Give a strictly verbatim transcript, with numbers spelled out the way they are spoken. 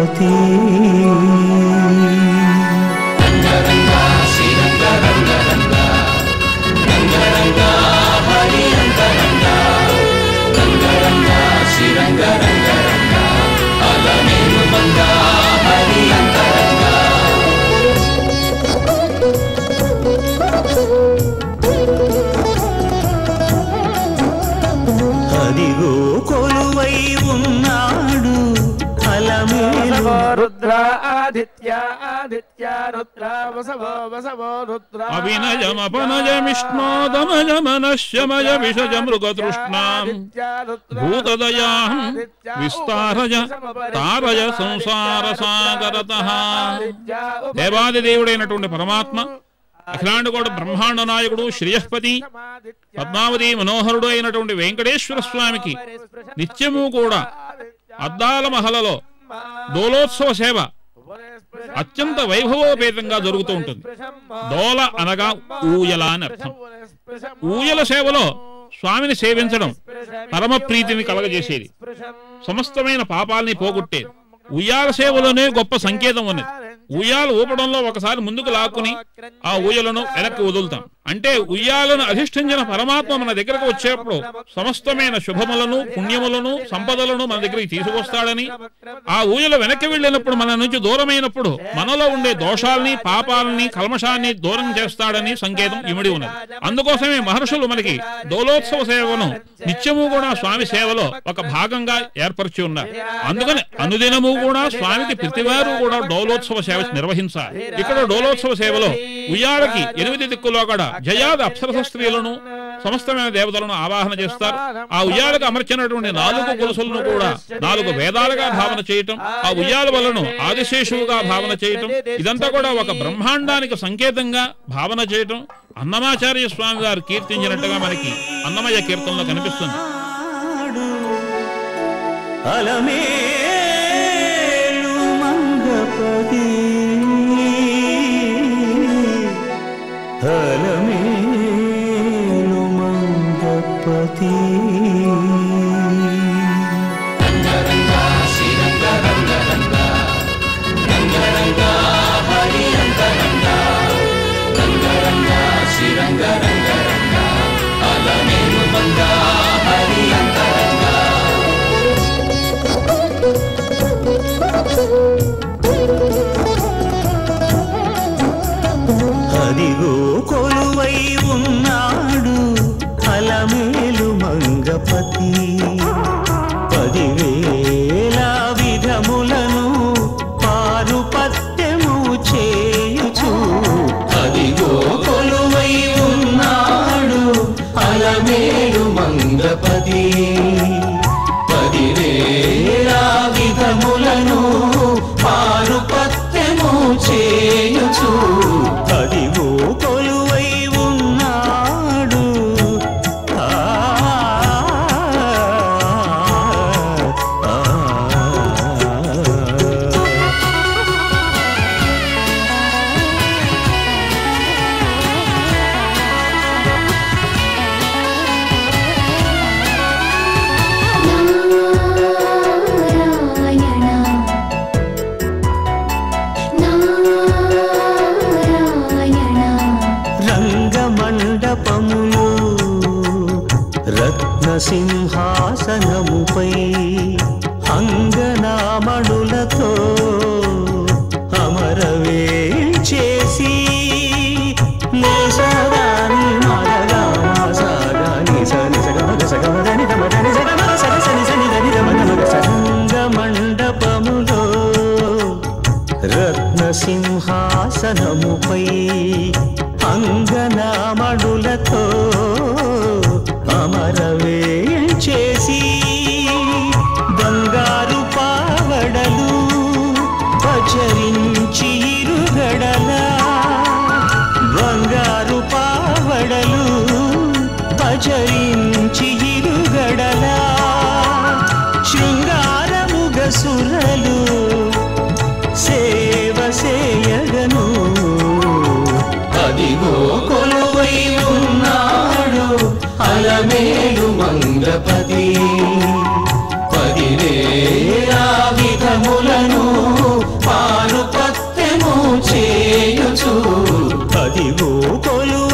మంగపతి అదిగో కొలువై ఉన్నాడు అలమేలు రుద్ర ఆదిత్య ఆదిత్య రుద్ర వసవో వసవో రుద్ర అభినయమపనజమిష్ణోదమయమనశ్యమయ విషజ మృగతృష్ణాం భూతదయాం విస్తారయ తారయ సంసార సాగరతః. దేవాదిదేవుడైనటువంటి పరమాత్మ, అఖిలాండకోట బ్రహ్మాండ నాయకుడు, శ్రేయస్పతి, పద్మావతి మనోహరుడు అయినటువంటి వెంకటేశ్వర స్వామికి నిత్యము కూడా అద్దాల మహలలో దోలోత్సవ సేవ అత్యంత వైభవోపేతంగా జరుగుతూ ఉంటుంది. దోల అనగా ఊయల అని అర్థం. ఊయల సేవలో స్వామిని సేవించడం పరమ ప్రీతిని కలగజేసేది, సమస్తమైన పాపాలని పోగొట్టేది. ఉయ్యాల సేవలోనే గొప్ప సంకేతం ఉన్నది. ఉయ్యాలు ఊపడంలో ఒకసారి ముందుకు లాక్కుని ఆ ఊయలను వెనక్కి వదులుతాం. అంటే ఉయ్యాలను అధిష్ఠించిన పరమాత్మ మన దగ్గరకు వచ్చేప్పుడు సమస్తమైన శుభములను, పుణ్యములను, సంపదలను మన దగ్గరికి తీసుకొస్తాడని, ఆ ఊయల వెనక్కి వెళ్ళినప్పుడు మన నుంచి దూరమైనప్పుడు మనలో ఉండే దోషాలని, పాపాలని, కల్మషాన్ని దూరం చేస్తాడని సంకేతం ఇమిడి ఉన్నది. అందుకోసమే మహర్షులు మనకి దోలోత్సవ సేవను నిత్యము కూడా స్వామి సేవలో ఒక భాగంగా ఏర్పరిచి ఉన్నారు. అందుకని అనుదినము కూడా స్వామికి ప్రతివారు కూడా డోలోత్సవ సేవ నిర్వహించాలి. ఇక్కడ డోలోత్సవ సేవలో ఉయ్యాలకి ఎనిమిది దిక్కులో కూడా జయాది అప్సరస స్త్రీలను, సమస్తమైన దేవతలను ఆవాహన చేస్తారు. ఆ ఉయ్యాలకు అమర్చినటువంటి నాలుగు గొలుసులను కూడా నాలుగు వేదాలుగా భావన చేయటం, ఆ ఉయ్యాల వలను ఆదిశేషువుగా భావన చేయటం, ఇదంతా కూడా ఒక బ్రహ్మాండానికి సంకేతంగా భావన చేయటం అన్నమాచార్య స్వామి గారు కీర్తించినట్టుగా మనకి అన్నమయ్య కీర్తనలో కనిపిస్తుంది. అలమేలు మంగపతి అలమేలు మంగపతి అదిగో కొలువై ఉన్నాడు అలమేలు మంగపతి, పదివేల విధములను పారుపత్యము చేయుచు. అదిగో కొలువై ఉన్నాడు అలమేలు మంగపతి, పదివేల విధములను పారుపత్యము చేయుచు. అదిగో కొలువై ఉన్నాడు ఆ రంగమండపములు రత్నసింహాసనముపై అంగనామణులతో అమరవేల్ చేసి నేసరాని మరగా సాగాని సని సగమగ సగమదని తమదని సగమగ సరసని సని దని తమగ సంగమండపములో రత్నసింహాసనముపై అంగనామణులతో అమరవేల్ చేసి బంగారు పావడలు పచరించి ఇరుగడల, బంగారు పావడలు పచరించి ఇరుగడల, శృంగారముగ సురలు సేవ సేయగను. అదిగో కొలువై ఉన్నాడు అలమేలు మంగపతి, పదివేల విధములను కొలువు